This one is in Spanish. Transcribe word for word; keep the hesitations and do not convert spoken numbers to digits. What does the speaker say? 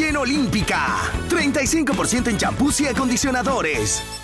en Olímpica. treinta y cinco por ciento en champús y acondicionadores.